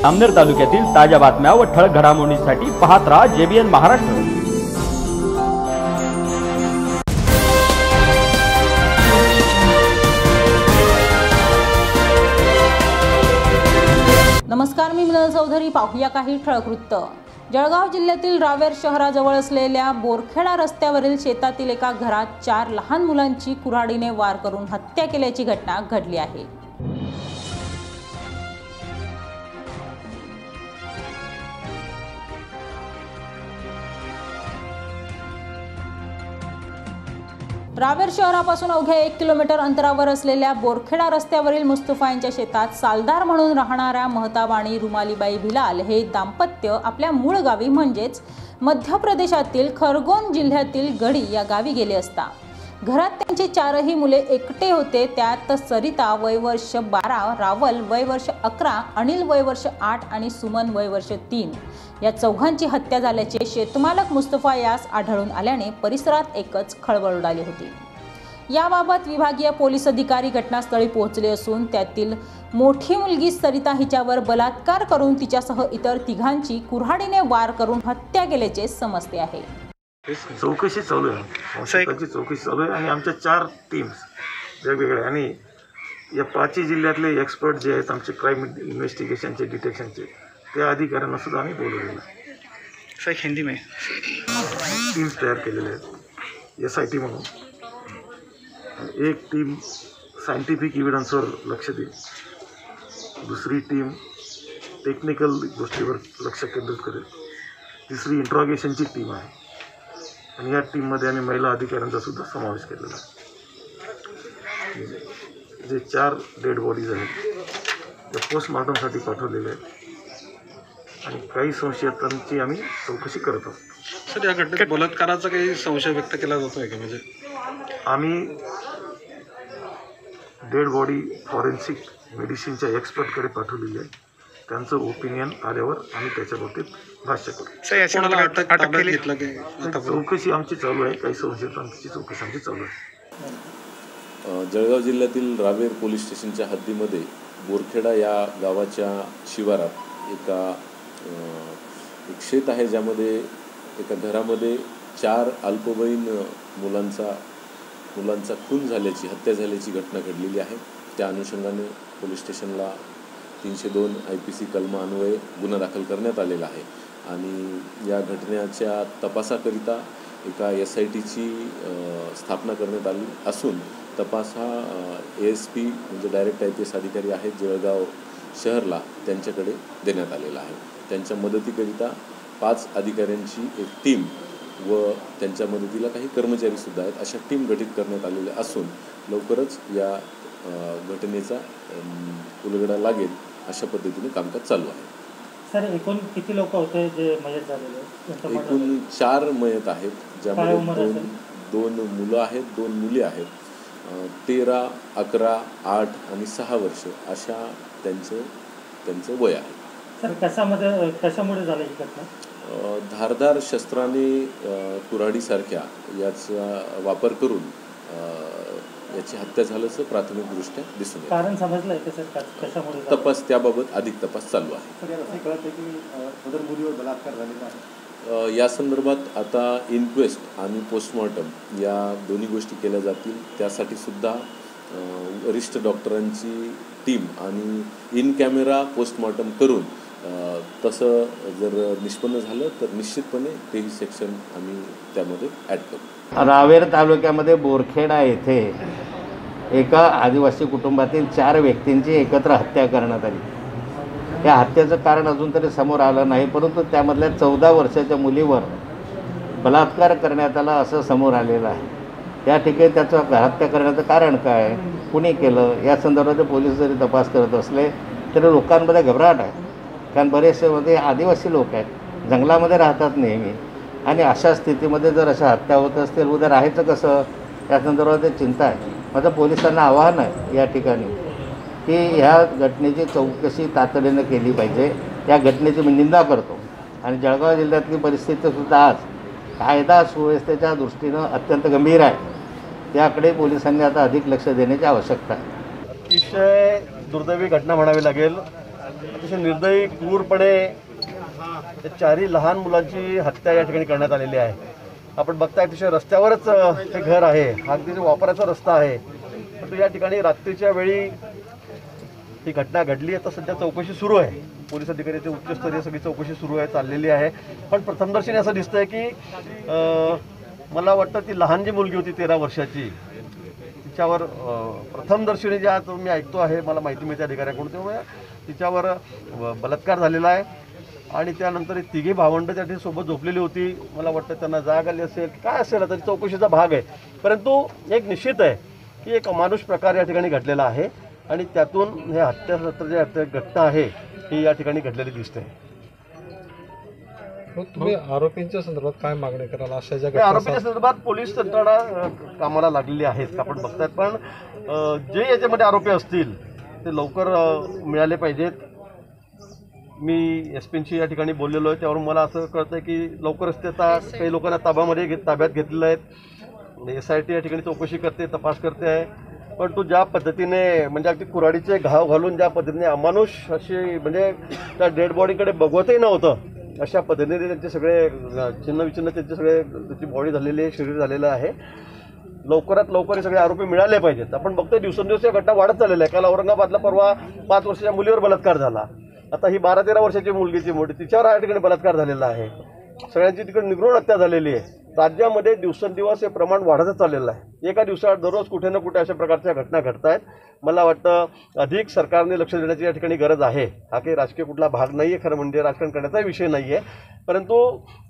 अमनेर तालुक्यातील ताज्या बातम्या व ठळक घडामोडींसाठी पाहत राहा JBN महाराष्ट्र। नमस्कार, मी मिनल चौधरी। पाहूया काही ठळक वृत्त। जळगाव जिल्ह्यातील रावेर शहराजवळ असलेल्या बोरखेडा रस्त्यावरील शेतातील एका घरात 4 लहान मुलांची कुऱ्हाडीने वार करून हत्या केल्याची घटना घडली आहे। रावेर शहरापासून अवघ्या 1 किलोमीटर अंतरावर असलेल्या बोरखेडा रस्त्यावरील मुस्तफा यांच्या शेतात सालदार म्हणून राहणाऱ्या महताब आणि रुमालीबाई भिलाल हे दाम्पत्य आपल्या मूळ गावी म्हणजेच मध्य प्रदेशातील खरगोन जिल्ह्यातील गडी या गावी गेले असता घरात त्यांचे 4ही मुले एकटे होते। त्यात सरिता वय वर्ष 12, रावल वय वर्ष 11, अनिल वय वर्ष 8 आणि सुमन वय वर्ष 3 या चौघांची हत्या झाल्याचे शेतमालक मुस्तफा यास आढळून आल्याने परिसरात एकच खळबळ उडाली होती। याबाबत विभागीय पोलीस अधिकारी घटनास्थळी पोहोचले असून त्यातील मोठी मुलगी सरिता हिच्यावर बलात्कार करून तिच्यासह इतर तिघांची कुऱ्हाडीने वार करून हत्या केल्याचे समजते आहे। चौकशी चालू आहे, चौकशी चालू आहे आणि आमच्या 4 टीम्स वेगवेगळ्या आणि या 5 जिल्ह्यातले एक्सपर्ट जे आहेत आमचे क्राईम इन्व्हेस्टिगेशनचे डिटेक्शनचे त्या अधिकाऱ्यांना सुद्धा आम्ही बोलवलेलं आहे। हिंदी में टीम्स तयार केलेले आहेत SIT म्हणून। एक टीम सायंटिफिक इव्हिडन्सवर लक्ष देईल, दुसरी टीम टेक्निकल गोष्टीवर लक्ष केंद्रित करेल, तिसरी इंट्रॉगेशनची टीम आहे आणि या टीममध्ये आम्ही महिला अधिकाऱ्यांचा सुद्धा समावेश केलेला आहे। जे 4 डेड बॉडीज आहेत त्या पोस्टमॉर्टमसाठी पाठवलेले आहेत आणि काही संशयितांची आम्ही चौकशी करत आहोत। सर, या घटनेत बलात्काराचा काही संशय व्यक्त केला जातोय का? म्हणजे आम्ही डेड बॉडी फॉरेन्सिक मेडिसिनच्या एक्सपर्टकडे पाठवलेली आहे, त्यांचं ओपिनियन आल्यावर आम्ही त्याच्या बाबतीत भाष्य करू। चौकशी आमची चालू आहे, काही संशयितांची चौकशी आमची चालू आहे। जळगाव जिल्ह्यातील रावेर पोलीस स्टेशनच्या हद्दीमध्ये बोरखेडा या गावाच्या शिवारात एक शेत आहे, ज्यामध्ये एका घरामध्ये 4 अल्पवयीन मुलांचा खून झाल्याची, हत्या झाल्याची घटना घडलेली आहे। त्या अनुषंगाने पोलीस स्टेशनला 302 IPC कलमान्वये गुन्हा दाखल करण्यात आलेला आहे आणि या घटनेच्या तपासाकरिता एका SITची स्थापना करण्यात आली असून तपास हा ASP म्हणजे डायरेक्ट IPS अधिकारी आहेत जळगाव शहरला त्यांच्याकडे देण्यात आलेला आहे। त्यांच्या मदतीकरिता 5 अधिकाऱ्यांची एक टीम व त्यांच्या मदतीला काही कर्मचारीसुद्धा आहेत, अशा टीम गठीत करण्यात आलेल्या असून लवकरच या घटनेचा उलगडा लागेल अशा पद्धतीने कामकाज चालू आहे। सर, एकूण किती लोक होते जे मयत झालेले? एकूण 4 मयत आहेत, ज्यामध्ये 2 मुलं आहेत, 2 मुली आहेत। 13, 11, 8 आणि 6 वर्ष अशा त्यांचं वय आहे। सर, कशामुळे झाली ही घटना? धारदार शस्त्राने कुऱ्हाडीसारख्या याचा वापर करून याची हत्या झाल्याचं प्राथमिकदृष्ट्या दिसून येतं। कारण समजलं आहे सर कशामुळे? तपास त्याबाबत अधिक तपास चालू आहे। या संदर्भात आता इन्क्वेस्ट आणि पोस्टमॉर्टम या दोन्ही गोष्टी केल्या जातील। त्यासाठी सुद्धा वरिष्ठ डॉक्टरांची टीम आणि इन कॅमेरा पोस्टमॉर्टम करून तसं जर निष्पन्न झालं तर निश्चितपणे तेही सेक्शन आम्ही त्यामध्ये ॲड करू। रावेर तालुक्यामध्ये बोरखेडा येथे एका आदिवासी कुटुंबातील 4 व्यक्तींची एकत्र हत्या करण्यात आली। या हत्येचं कारण अजून तरी समोर आलं नाही, परंतु त्यामधल्या 14 वर्षाच्या मुलीवर बलात्कार करण्यात आला असं समोर आलेलं आहे। त्या ठिकाणी त्याचं हत्या करण्याचं कारण काय, कुणी केलं, या संदर्भात पोलीस जरी तपास करत असले तरी लोकांमध्ये घबराट आहे। कारण बरेचसे आदिवासी लोक आहेत, जंगलामध्ये राहतात नेहमी आणि अशा स्थितीमध्ये जर अशा हत्या होत असतील उद्या राहायचं कसं, या संदर्भात चिंता आहे। माझं पोलिसांना आवाहन आहे या ठिकाणी की ह्या घटनेची चौकशी तातडीनं केली पाहिजे। या घटनेची मी निंदा करतो आणि जळगाव जिल्ह्यातली परिस्थितीसुद्धा आज कायदा सुव्यवस्थेच्या दृष्टीनं अत्यंत गंभीर आहे, त्याकडे पोलिसांनी आता अधिक लक्ष देण्याची आवश्यकता आहे। अतिशय दुर्दैवी घटना म्हणावी लागेल। अतिशय निर्दयी क्रूरपणे त्या चारही लहान मुलांची हत्या या ठिकाणी करण्यात आलेली आहे. आपण बघताय अतिशय रस्त्यावरच हे घर आहे, हा अगदी वापराचा रस्ता आहे, परंतु या ठिकाणी रात्रीच्या वेळी ही घटना घडली. आता सध्या चौकशी सुरू आहे, पोलीस अधिकाऱ्याची उच्चस्तरीय सगळी चौकशी सुरू आहे, चाललेली आहे. पण प्रथमदर्शनी असं दिसतंय की मला वाटतं ती लहान जी मुलगी होती 13 वर्षाची, तिच्यावर प्रथमदर्शनी ज्या मी ऐकतो आहे, मला माहिती मिळते अधिकाऱ्याकडून, त्यामुळे तिच्यावर बलात्कार झालेला आहे. आणि त्यानंतर तिघी भावंडं त्या ठिकाणी सोबत झोपलेली होती. मला वाटतं त्यांना जाग आली असेल, काय असेल, आता चौकशीचा भाग आहे. परंतु एक निश्चित आहे की एक अमानुष प्रकार या ठिकाणी घडलेला आहे आणि त्यातून हे हत्या घटना आहे ही या ठिकाणी घडलेली दिसते. तुम्ही आरोपींच्या संदर्भात काय मागणी कराल? अशा ज्या आरोपींच्या संदर्भात पोलीस यंत्रणा कामाला लागलेली आहेत, आपण बघतायत. पण जे याच्यामध्ये आरोपी असतील ते लवकर मिळाले पाहिजेत. मी SP-शी या ठिकाणी बोललेलो आहे, त्यावरून मला असं कळतं की लवकरच त्याचा काही लोकांना ताब्यात घेतलेलं आहेत. SIT या ठिकाणी चौकशी करते, तपास करते आहे. पण तो ज्या पद्धतीने म्हणजे अगदी कुऱ्हाडीचे घाव घालून ज्या पद्धतीने अमानुष अशी म्हणजे त्या डेड बॉडीकडे बघवतही नव्हतं, अशा पद्धतीने त्यांचे सगळे चिन्हविचिन्ह त्यांचे सगळे त्याची बॉडी झालेली आहे, शरीर झालेलं आहे. लवकरात लवकर हे सगळे आरोपी मिळाले पाहिजेत. आपण बघतोय दिवसेंदिवस या घटना वाढत चाललेल्या आहे. काल औरंगाबादला परवा 5 वर्षाच्या मुलीवर बलात्कार झाला. आता ही 12-13 वर्षाची मुलगीची मोठी, तिच्यावर या ठिकाणी बलात्कार झालेला आहे. सगळ्यांची तिकडे निर्घृण हत्या झालेली आहे. राज्यामध्ये दिवसेंदिवस हे प्रमाण वाढतच चाललेलं आहे. एका दिवसात दररोज कुठे ना कुठे अशा प्रकारच्या घटना घडत आहेत. मला वाटतं अधिक सरकारने लक्ष देण्याची या ठिकाणी गरज आहे. हा काही राजकीय कुठला भाग नाही आहे, खरं म्हणजे राजकारण करण्याचा विषय नाही आहे. परंतु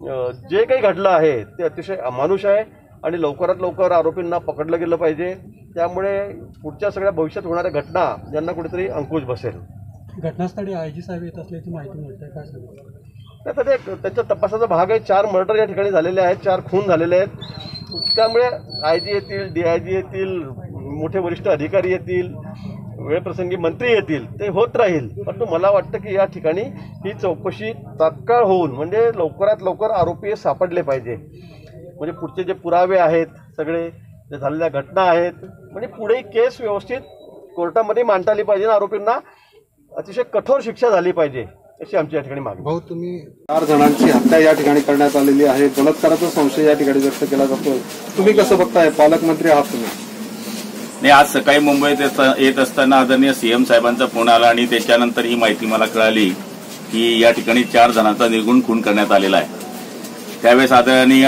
जे काही घडलं आहे ते अतिशय अमानुष आहे आणि लवकरात लवकर आरोपींना पकडलं गेलं पाहिजे. त्यामुळे पुढच्या सगळ्या भविष्यात होणाऱ्या घटना यांना कुठेतरी अंकुश बसेल. घटनास्थळी IG साहेब येत असल्याची माहिती मिळते, काय सांगू? त्याच्या तपासाचा भाग आहे. 4 मर्डर या ठिकाणी झालेले आहेत, 4 खून झालेले आहेत. त्यामुळे IG येतील, DIG येतील, मोठे वरिष्ठ अधिकारी येतील, वेळप्रसंगी मंत्री येतील, ते होत राहील. परंतु मला वाटतं की या ठिकाणी ही चौकशी तात्काळ होऊन म्हणजे लवकरात लवकर आरोपी सापडले पाहिजे. म्हणजे पुढचे जे पुरावे आहेत, सगळे जे झालेल्या घटना आहेत, म्हणजे पुढे केस व्यवस्थित कोर्टामध्ये मांडता आली पाहिजे. आरोपींना अतिशय कठोर शिक्षा झाली पाहिजे अशी आमची या ठिकाणी मागणी. भाऊ, तुम्ही 4 जणांची हत्या या ठिकाणी करण्यात आलेली आहे, बलात्काराचा संशय या ठिकाणी व्यक्त केला जातो. तुम्ही कसं बघताय? पालकमंत्री आहात तुम्ही. नाही, आज सकाळी मुंबईत येत असताना आदरणीय CM साहेबांचा फोन आला आणि त्याच्यानंतर ही माहिती मला कळाली की या ठिकाणी 4 जणांचा निर्गुण खून करण्यात आलेला आहे. त्यावेळेस आदरणीय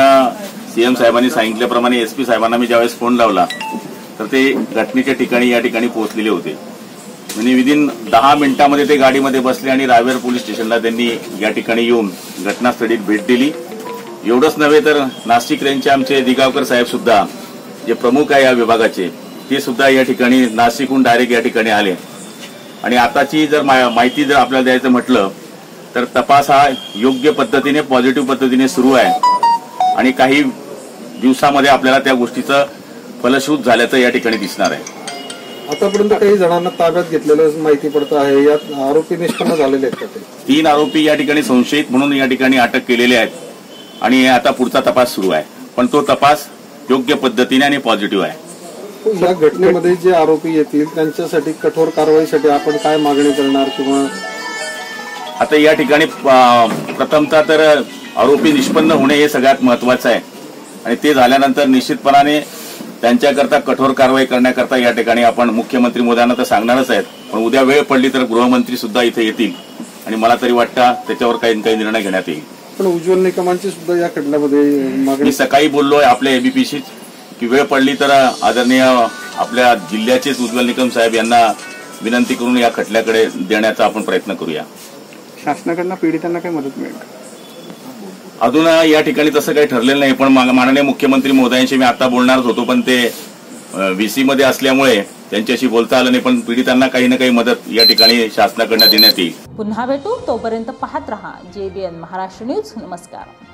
CM साहेबांनी सांगितल्याप्रमाणे SP साहेबांना मी ज्यावेळेस फोन लावला तर ते घटनेच्या ठिकाणी या ठिकाणी पोहोचलेले होते. म्हणजे विदिन 10 मिनिटांमध्ये ते गाडीमध्ये बसले आणि रावेर पोलीस स्टेशनला त्यांनी या ठिकाणी येऊन घटनास्थळी भेट दिली. एवढंच नव्हे तर नाशिक रेंजचे आमचे दिगावकर साहेब सुद्धा जे प्रमुख आहे या विभागाचे, ते सुद्धा या ठिकाणी नाशिकहून डायरेक्ट या ठिकाणी आले. आणि आताची जर माहिती जर आपल्याला द्यायचं म्हटलं तर तपास हा योग्य पद्धतीने, पॉझिटिव्ह पद्धतीने सुरू आहे आणि काही दिवसामध्ये आपल्याला त्या गोष्टीचं फलश्रुत झाल्याचं या ठिकाणी दिसणार आहे. आतापर्यंत काही जणांना ताब्यात घेतलेलं माहिती पडतं आहे. यात आरोपी निष्पन्न झालेले आहेत का? ते 3 आरोपी या ठिकाणी संशयित म्हणून या ठिकाणी अटक केलेले आहेत आणि आता पुढचा तपास सुरू आहे. पण तो तपास योग्य पद्धतीने आणि पॉझिटिव्ह आहे. या घटनेमध्ये जे आरोपी येतील त्यांच्यासाठी कठोर कारवाईसाठी आपण काय मागणी करणार? किंवा आता या ठिकाणी प्रथमतः तर आरोपी निष्पन्न होणे हे सगळ्यात महत्वाचं आहे आणि ते झाल्यानंतर निश्चितपणाने त्यांच्याकरता कठोर कारवाई करण्याकरता या ठिकाणी आपण मुख्यमंत्री मोदयांना तर सांगणारच आहेत. पण उद्या वेळ पडली तर गृहमंत्री सुद्धा इथे येतील आणि मला तरी वाटतं त्याच्यावर काही निर्णय घेण्यात येईल. पण उज्ज्वल निकमांची सुद्धा या खटल्यामध्ये मागणी मी सकाळी बोललोय आपल्या ABPशी की वेळ पडली तर आदरणीय आपल्या जिल्ह्याचेच उज्ज्वल निकम साहेब यांना विनंती करून या खटल्याकडे देण्याचा आपण प्रयत्न करूया. शासनाकडनं पीडितांना काही मदत मिळेल? अजून या ठिकाणी तसं काही ठरलेलं नाही. पण माननीय मुख्यमंत्री महोदयांशी मी आता बोलणारच होतो, पण ते VC मध्ये असल्यामुळे त्यांच्याशी बोलता आलं नाही. पण पीडितांना काही ना काही मदत या ठिकाणी शासनाकडनं देण्यात येईल. पुन्हा भेटू, तोपर्यंत पाहत रहा JBN महाराष्ट्र न्यूज. नमस्कार.